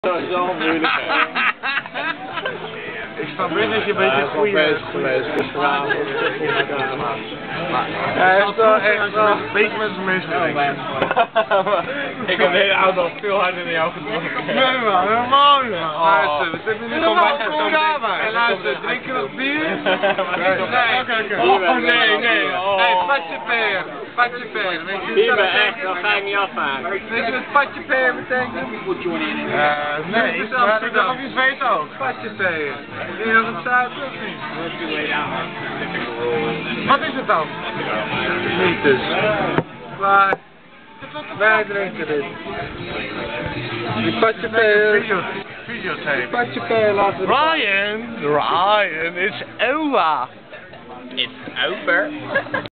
Dat is wel moeilijk, hè. Ik snap best dat je een beetje goeie bezig geweest, dus vanavond hij is wel echt wel een beetje met zijn meesgewerkt. Ik heb de hele auto al veel harder dan jou gedronken. Nee man, helemaal niet man. Luister, we zitten nu kom bij en luister, drink je nog bier? Nee. Nee, patje peer. Patje peer. Weet je Hier ben echt, dat ga ik niet afmaken. Weet je wat patje peer betekent? Nee, maar ik dacht op je zweet ook. Patje peer. Zie je dat het staat of niet? Wat is het dan? Niet dus. Maar wij drinken dit. Die patje peer. Videotape. Patje peer laten we... Ryan, it's over. It's over.